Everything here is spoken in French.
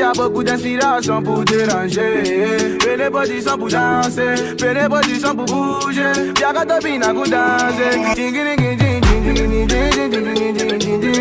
y a beaucoup d'inspiration pour déranger. Fais les positions pour danser, fais les positions pour bouger. Y'a qu'à topiner pour danser.